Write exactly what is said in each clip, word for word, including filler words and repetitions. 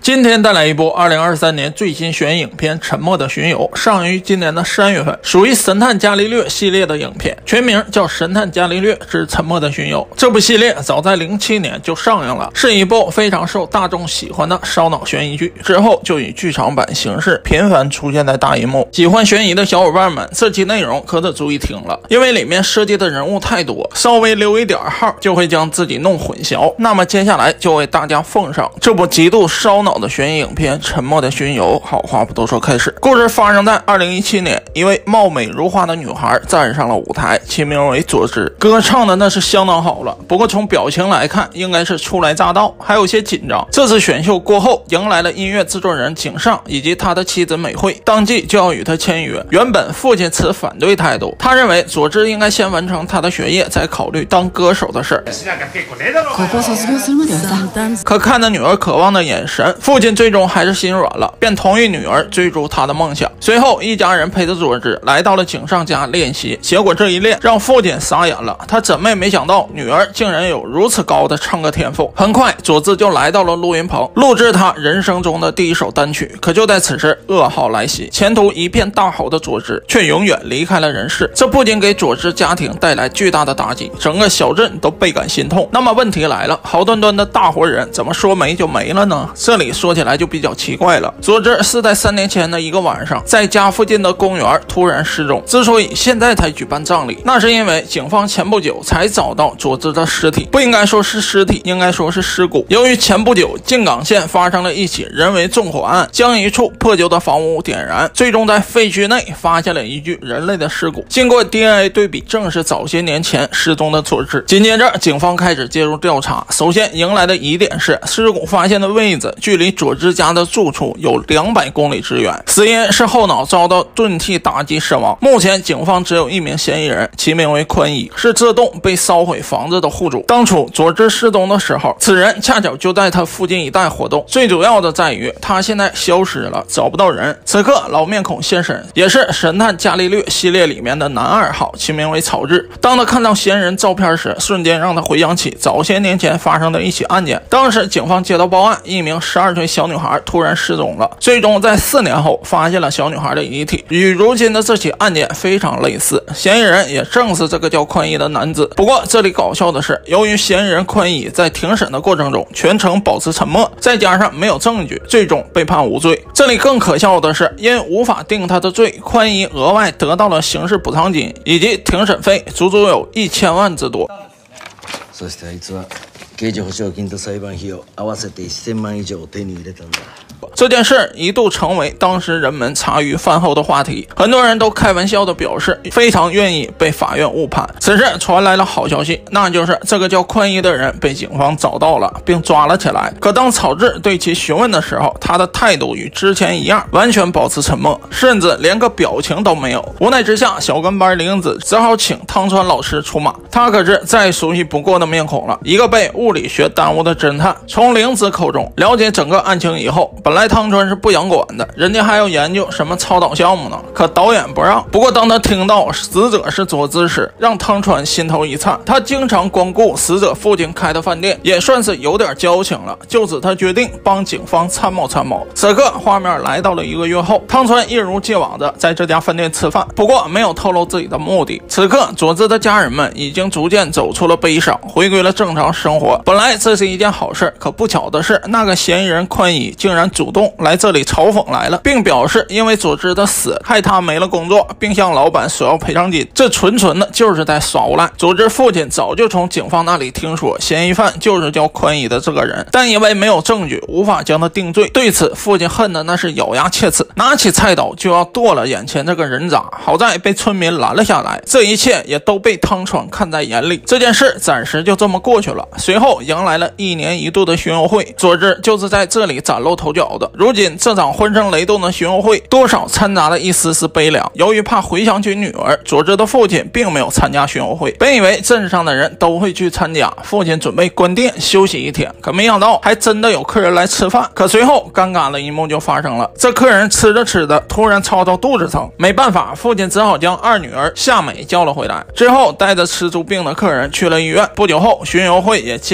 今天带来一部二零二三年最新悬疑影片《沉默的巡游》，上映于今年的三月份，属于《神探伽利略》系列的影片，全名叫《神探伽利略之沉默的巡游》。这部系列早在零七年就上映了，是一部非常受大众喜欢的烧脑悬疑剧，之后就以剧场版形式频繁出现在大银幕。喜欢悬疑的小伙伴们，这期内容可得注意听了，因为里面涉及的人物太多，稍微留一点号就会将自己弄混淆。那么接下来就为大家奉上这部极度烧脑的悬疑影片《沉默的巡游》。好话不多说，开始。故事发生在二零一七年，一位貌美如花的女孩站上了舞台，其名为佐治。歌唱的那是相当好了，不过从表情来看，应该是初来乍到，还有些紧张。这次选秀过后，迎来了音乐制作人井上以及他的妻子美惠，当即就要与他签约。原本父亲持反对态度，他认为佐治应该先完成他的学业，再考虑当歌手的事儿。可看着女儿渴望的眼神，父亲最终还是心软了，便同意女儿追逐她的梦想。随后一家人陪着佐治来到了井上家练习，结果这一练让父亲傻眼了，他怎么也没想到女儿竟然有如此高的唱歌天赋。很快佐治就来到了录音棚，录制他人生中的第一首单曲。可就在此时，噩耗来袭，前途一片大好的佐治却永远离开了人世。这不仅给佐治家庭带来巨大的打击，整个小镇都倍感心痛。那么问题来了，好端端的大活人怎么说没就没了呢？这里说起来就比较奇怪了。佐治是在三年前的一个晚上，在家附近的公园突然失踪。之所以现在才举办葬礼，那是因为警方前不久才找到佐治的尸体，不应该说是尸体，应该说是尸骨。由于前不久静冈县发生了一起人为纵火案，将一处破旧的房屋点燃，最终在废墟内发现了一具人类的尸骨。经过 D N A 对比，正是早些年前失踪的佐治。紧接着警方开始介入调查，首先迎来的疑点是尸骨发现的位置距离佐治家的住处有两百公里之远，死因是后脑遭到钝器打击身亡。目前警方只有一名嫌疑人，其名为宽一，是这栋被烧毁房子的户主。当初佐治失踪的时候，此人恰巧就在他附近一带活动。最主要的在于他现在消失了，找不到人。此刻老面孔现身，也是神探伽利略系列里面的男二号，其名为草治。当他看到嫌疑人照片时，瞬间让他回想起早些年前发生的一起案件。当时警方接到报案，一名十二岁小女孩突然失踪了，最终在四年后发现了小女孩的遗体，与如今的这起案件非常类似。嫌疑人也正是这个叫宽一的男子。不过这里搞笑的是，由于嫌疑人宽一在庭审的过程中全程保持沉默，再加上没有证据，最终被判无罪。这里更可笑的是，因无法定他的罪，宽一额外得到了刑事补偿金以及庭审费，足足有一千万之多。 そしてあいつは刑事保証金と裁判費用合わせて一千万以上を手に入れたんだ。 这件事一度成为当时人们茶余饭后的话题，很多人都开玩笑的表示非常愿意被法院误判。此时传来了好消息，那就是这个叫宽一的人被警方找到了并抓了起来。可当草治对其询问的时候，他的态度与之前一样，完全保持沉默，甚至连个表情都没有。无奈之下，小跟班玲子只好请汤川老师出马。他可是再熟悉不过的面孔了，一个被物理学耽误的侦探。从玲子口中了解整个案情以后，本来汤川是不想管的，人家还要研究什么超导项目呢，可导演不让。不过当他听到死者是佐治时，让汤川心头一颤。他经常光顾死者父亲开的饭店，也算是有点交情了，就此他决定帮警方参谋参谋。此刻画面来到了一个月后，汤川一如既往的在这家饭店吃饭，不过没有透露自己的目的。此刻佐治的家人们已经逐渐走出了悲伤，回归了正常生活。本来这是一件好事，可不巧的是，那个嫌疑人宽一竟然主动来这里嘲讽来了，并表示因为佐治的死害他没了工作，并向老板索要赔偿金。这纯纯的就是在耍无赖。佐治父亲早就从警方那里听说嫌疑犯就是叫宽一的这个人，但因为没有证据无法将他定罪，对此父亲恨的那是咬牙切齿，拿起菜刀就要剁了眼前这个人渣。好在被村民拦了下来，这一切也都被汤川看在眼里。这件事暂时就这么过去了。随后迎来了一年一度的巡游会，佐治就是在这里崭露头角的。如今这场轰声雷动的巡游会多少掺杂了一丝丝悲凉。由于怕回想起女儿，佐治的父亲并没有参加巡游会。本以为镇上的人都会去参加，父亲准备关店休息一天，可没想到还真的有客人来吃饭。可随后尴尬的一幕就发生了，这客人吃着吃着突然吵到肚子疼，没办法，父亲只好将二女儿夏美叫了回来，之后带着吃出病的客人去了医院。不久后巡游会也结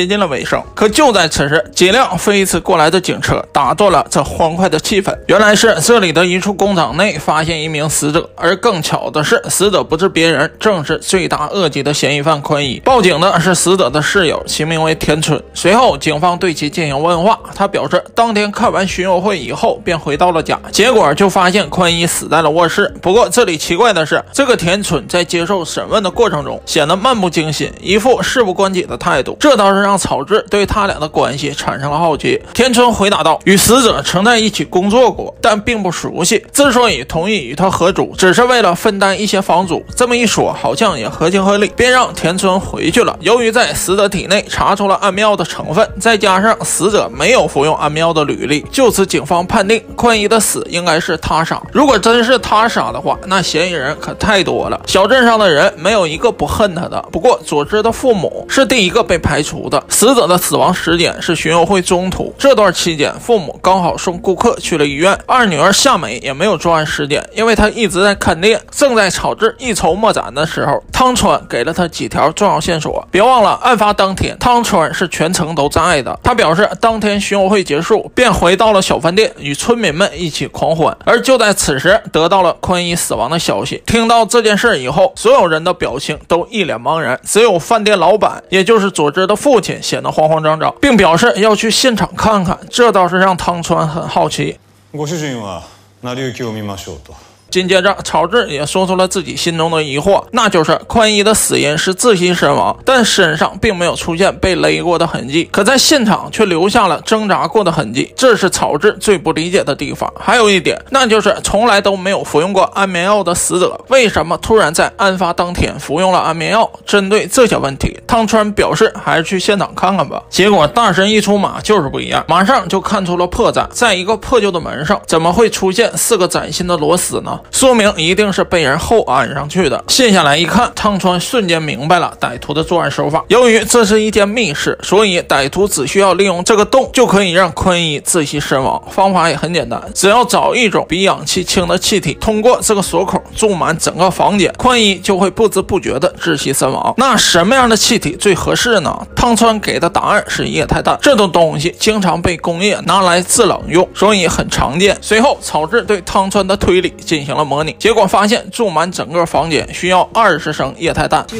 接近了尾声。可就在此时，几辆飞驰过来的警车打断了这欢快的气氛。原来是这里的一处工厂内发现一名死者，而更巧的是，死者不是别人，正是罪大恶极的嫌疑犯宽一。报警的是死者的室友，其名为田村。随后警方对其进行问话，他表示当天看完巡游会以后便回到了家，结果就发现宽一死在了卧室。不过这里奇怪的是，这个田村在接受审问的过程中显得漫不经心，一副事不关己的态度，这倒是让草治对他俩的关系产生了好奇。田村回答道，与死者曾在一起工作过，但并不熟悉，之所以同意与他合租，只是为了分担一些房租。这么一说好像也合情合理，便让田村回去了。由于在死者体内查出了安眠药的成分，再加上死者没有服用安眠药的履历，就此警方判定宽一的死应该是他杀。如果真是他杀的话，那嫌疑人可太多了，小镇上的人没有一个不恨他的。不过佐治的父母是第一个被排除的，死者的死亡时间是巡游会中途，这段期间父母刚好送顾客去了医院。二女儿夏美也没有作案时间，因为她一直在看店。正在草治一筹莫展的时候，汤川给了他几条重要线索。别忘了案发当天汤川是全程都在的，他表示当天巡游会结束便回到了小饭店与村民们一起狂欢。而就在此时得到了宽一死亡的消息。听到这件事以后，所有人的表情都一脸茫然，只有饭店老板也就是佐治的父亲显得慌慌张张，并表示要去现场看看，这倒是让汤川很好奇。 ご主人は成り行きを見ましょうと。 紧接着草治也说出了自己心中的疑惑，那就是宽一的死因是窒息身亡，但身上并没有出现被勒过的痕迹，可在现场却留下了挣扎过的痕迹，这是草治最不理解的地方。还有一点，那就是从来都没有服用过安眠药的死者为什么突然在案发当天服用了安眠药。针对这些问题，汤川表示还是去现场看看吧。结果大神一出马就是不一样，马上就看出了破绽，在一个破旧的门上怎么会出现四个崭新的螺丝呢？说明一定是被人后安上去的。卸下来一看，汤川瞬间明白了歹徒的作案手法。由于这是一间密室，所以歹徒只需要利用这个洞就可以让宽一窒息身亡。方法也很简单，只要找一种比氧气轻的气体，通过这个锁口注满整个房间，宽一就会不知不觉的窒息身亡。那什么样的气体最合适呢？汤川给的答案是液态氮，这种东西经常被工业拿来制冷用，所以很常见。随后草治对汤川的推理进行了模拟，结果发现注满整个房间需要二十升液态氮。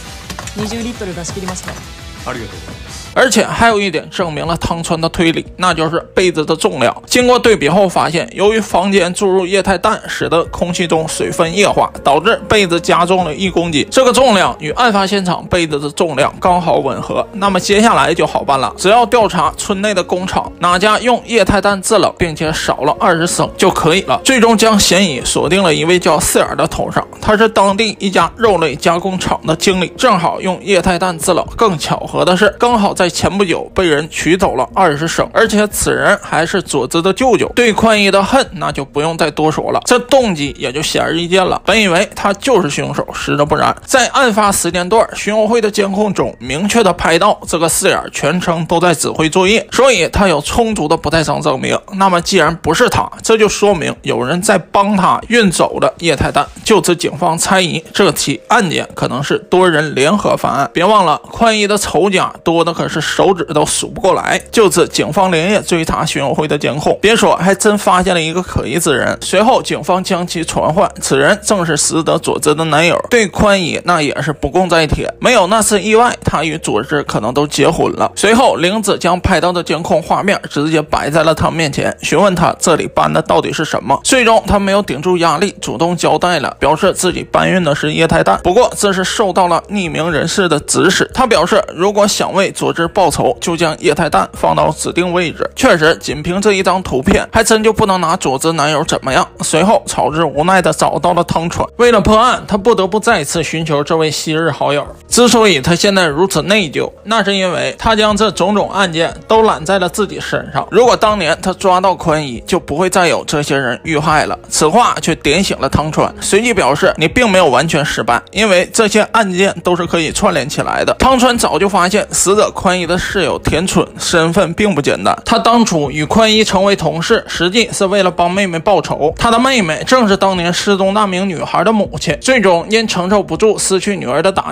而且还有一点证明了汤川的推理，那就是被子的重量。经过对比后发现，由于房间注入液态氮，使得空气中水分液化，导致被子加重了一公斤。这个重量与案发现场被子的重量刚好吻合。那么接下来就好办了，只要调查村内的工厂哪家用液态氮制冷并且少了二十升就可以了。最终将嫌疑锁定了一位叫四眼的头上，他是当地一家肉类加工厂的经理，正好用液态氮制冷。更巧合的是，刚好在在前不久被人取走了二十升，而且此人还是佐治的舅舅。对宽一的恨那就不用再多说了，这动机也就显而易见了。本以为他就是凶手，实则不然。在案发时间段，巡游会的监控中明确的拍到这个四眼全程都在指挥作业，所以他有充足的不在场证明。那么既然不是他，这就说明有人在帮他运走了液态氮。就此警方猜疑这起案件可能是多人联合犯案。别忘了宽一的仇家多的可是手指都数不过来。就此警方连夜追查巡游会的监控，别说还真发现了一个可疑之人。随后警方将其传唤，此人正是死者佐治的男友，对宽一那也是不共戴天。没有那次意外，他与佐治可能都结婚了。随后玲子将拍到的监控画面直接摆在了他面前，询问他这里搬的到底是什么。最终他没有顶住压力，主动交代了，表示自己搬运的是液态氮。不过这是受到了匿名人士的指使，他表示如果想为佐治报仇，就将液态氮放到指定位置。确实仅凭这一张图片还真就不能拿佐治男友怎么样。随后草治无奈的找到了汤川，为了破案他不得不再次寻求这位昔日好友。之所以他现在如此内疚，那是因为他将这种种案件都揽在了自己身上。如果当年他抓到宽一，就不会再有这些人遇害了。此话却点醒了汤川，随即表示你并没有完全失败，因为这些案件都是可以串联起来的。汤川早就发现死者宽一的室友田村身份并不简单，他当初与宽一成为同事，实际是为了帮妹妹报仇。他的妹妹正是当年失踪那名女孩的母亲，最终因承受不住失去女儿的打击，选择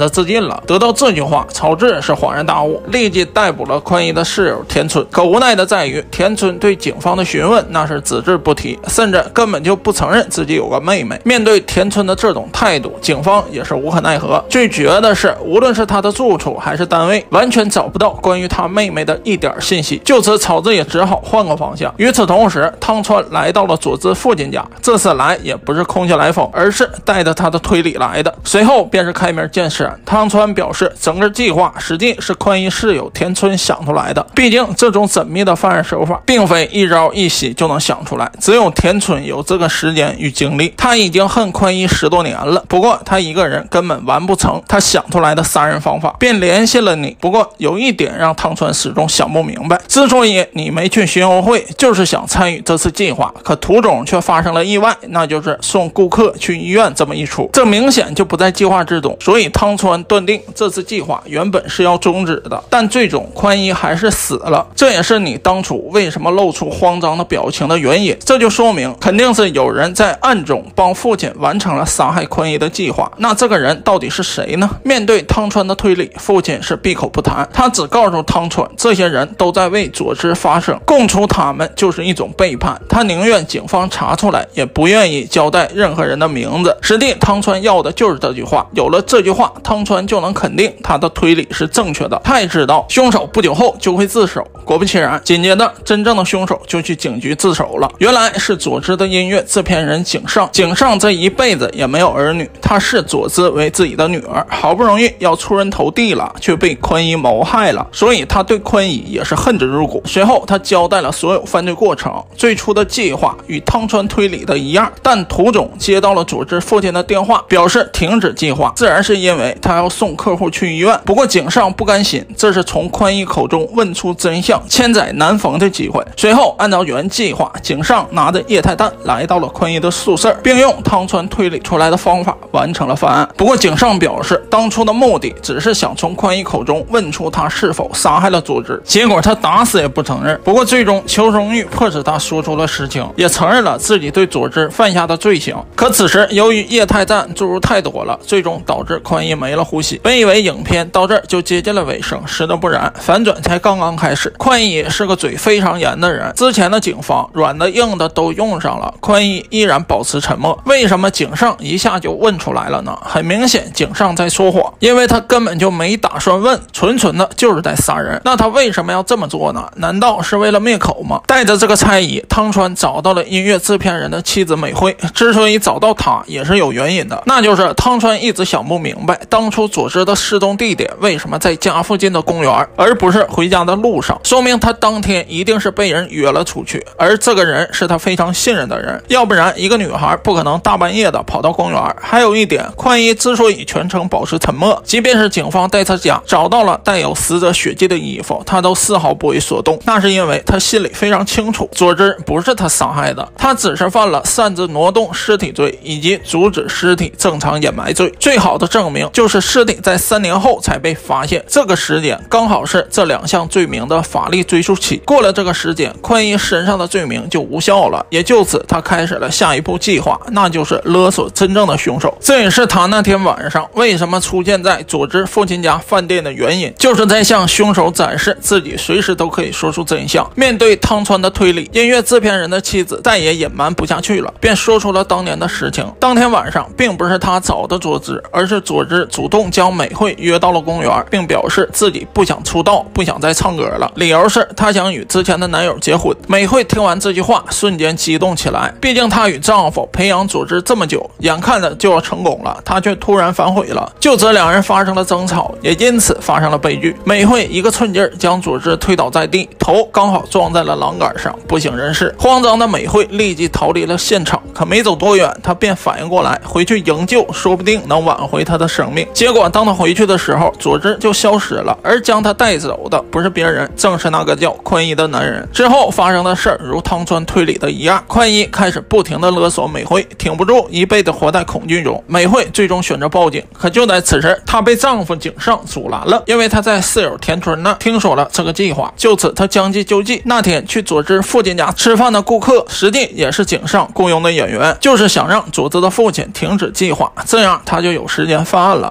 的自尽了。得到这句话，曹志是恍然大悟，立即逮捕了宽一的室友田村。可无奈的在于，田村对警方的询问那是只字不提，甚至根本就不承认自己有个妹妹。面对田村的这种态度，警方也是无可奈何。最绝的是，无论是他的住处还是单位，完全找不到关于他妹妹的一点信息。就此，曹志也只好换个方向。与此同时，汤川来到了佐治父亲家，这次来也不是空穴来风，而是带着他的推理来的。随后便是开门见山，汤川表示，整个计划实际是宽一室友田村想出来的。毕竟这种缜密的犯案手法，并非一朝一夕就能想出来，只有田村有这个时间与精力。他已经恨宽一十多年了，不过他一个人根本完不成他想出来的杀人方法，便联系了你。不过有一点让汤川始终想不明白，之所以你没去巡游会，就是想参与这次计划，可途中却发生了意外，那就是送顾客去医院这么一出，这明显就不在计划之中。所以汤川断定这次计划原本是要终止的，但最终宽一还是死了，这也是你当初为什么露出慌张的表情的原因。这就说明肯定是有人在暗中帮父亲完成了杀害宽一的计划。那这个人到底是谁呢？面对汤川的推理，父亲是闭口不谈，他只告诉汤川，这些人都在为佐治发声，供出他们就是一种背叛，他宁愿警方查出来，也不愿意交代任何人的名字。实际汤川要的就是这句话，有了这句话，汤川就能肯定他的推理是正确的。他也知道凶手不久后就会自首，果不其然，紧接着真正的凶手就去警局自首了。原来是佐治的音乐制片人井上，井上这一辈子也没有儿女，他视佐治为自己的女儿，好不容易要出人头地了，却被宽一谋害了，所以他对宽一也是恨之入骨。随后他交代了所有犯罪过程，最初的计划与汤川推理的一样，但途中接到了佐治父亲的电话，表示停止计划，自然是因为他要送客户去医院。不过井上不甘心，这是从宽一口中问出真相，千载难逢的机会。随后按照原计划，井上拿着液态弹来到了宽一的宿舍，并用汤川推理出来的方法完成了犯案。不过井上表示，当初的目的只是想从宽一口中问出他是否杀害了佐治，结果他打死也不承认。不过最终邱荣玉迫使他说出了实情，也承认了自己对佐治犯下的罪行。可此时由于液态弹注入太多了，最终导致宽一没了呼吸。本以为影片到这儿就接近了尾声，实则不然，反转才刚刚开始。宽一是个嘴非常严的人，之前的警方软的硬的都用上了，宽一依然保持沉默。为什么井上一下就问出来了呢？很明显井上在说谎，因为他根本就没打算问，纯纯的就是在杀人。那他为什么要这么做呢？难道是为了灭口吗？带着这个猜疑，汤川找到了音乐制片人的妻子美惠。之所以找到他也是有原因的，那就是汤川一直想不明白，当初佐治的失踪地点为什么在家附近的公园，而不是回家的路上，说明他当天一定是被人约了出去，而这个人是他非常信任的人，要不然一个女孩不可能大半夜的跑到公园。还有一点，宽一之所以全程保持沉默，即便是警方在他家找到了带有死者血迹的衣服，他都丝毫不为所动，那是因为他心里非常清楚，佐治不是他杀害的，他只是犯了擅自挪动尸体罪以及阻止尸体正常掩埋罪。最好的证明就是尸体在三年后才被发现，这个时间刚好是这两项罪名的法律追诉期，过了这个时间，宽一身上的罪名就无效了，也就此他开始了下一步计划，那就是勒索真正的凶手。这也是他那天晚上为什么出现在佐治父亲家饭店的原因，就是在向凶手展示自己随时都可以说出真相。面对汤川的推理，音乐制片人的妻子再也隐瞒不下去了，便说出了当年的实情。当天晚上并不是他找的佐治，而是佐治主动将美惠约到了公园，并表示自己不想出道，不想再唱歌了，理由是他想与之前的男友结婚。美惠听完这句话瞬间激动起来，毕竟她与丈夫培养佐治这么久，眼看着就要成功了，她却突然反悔了。就这两人发生了争吵，也因此发生了悲剧。美惠一个寸劲儿将佐治推倒在地，头刚好撞在了栏杆上，不省人事。慌张的美惠立即逃离了现场，可没走多远，她便反应过来回去营救，说不定能挽回她的生命。结果当她回去的时候，佐治就消失了，而将她带走的不是别人，正是那个叫宽一的男人。之后发生的事儿如汤川推理的一样，宽一开始不停的勒索美惠，挺不住，一辈子活在恐惧中。美惠最终选择报警，可就在此时，她被丈夫井上阻拦了，因为她在室友田村那听说了这个计划，就此她将计就计。那天去佐治父亲家吃饭的顾客，实际也是井上雇佣的演员，就是想让佐治的父亲停止计划，这样他就有时间犯案了。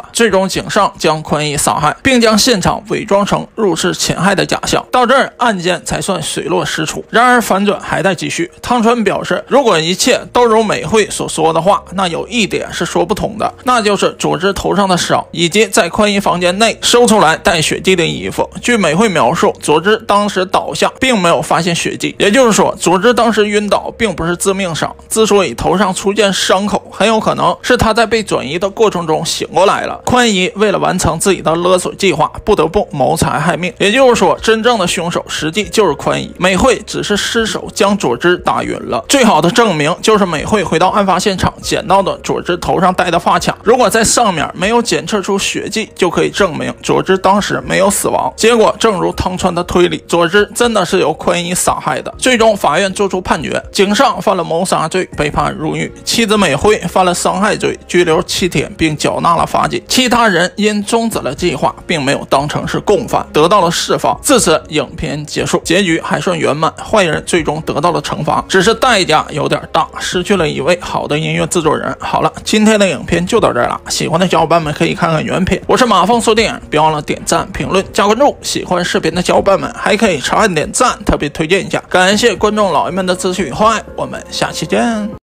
最终井上将宽一杀害，并将现场伪装成入室侵害的假象。到这儿，案件才算水落石出。然而反转还在继续。汤川表示，如果一切都如美惠所说的话，那有一点是说不通的，那就是佐治头上的伤，以及在宽一房间内搜出来带血迹的衣服。据美惠描述，佐治当时倒下，并没有发现血迹，也就是说，佐治当时晕倒并不是致命伤。之所以头上出现伤口，很有可能是他在被转移的过程中醒过来了。宽一为了完成自己的勒索计划，不得不谋财害命。也就是说，真正的凶手实际就是宽一，美惠只是失手将佐治打晕了。最好的证明就是美惠回到案发现场捡到的佐治头上戴的发卡，如果在上面没有检测出血迹，就可以证明佐治当时没有死亡。结果正如汤川的推理，佐治真的是由宽一杀害的。最终法院作出判决，井上犯了谋杀罪，被判入狱；妻子美惠犯了伤害罪，拘留七天并缴纳了罚金。其他人因终止了计划，并没有当成是共犯，得到了释放。至此，影片结束，结局还算圆满，坏人最终得到了惩罚，只是代价有点大，失去了一位好的音乐制作人。好了，今天的影片就到这儿了，喜欢的小伙伴们可以看看原片。我是马凤说电影，别忘了点赞、评论、加关注。喜欢视频的小伙伴们还可以长按点赞，特别推荐一下。感谢观众老爷们的支持与厚爱，我们下期见。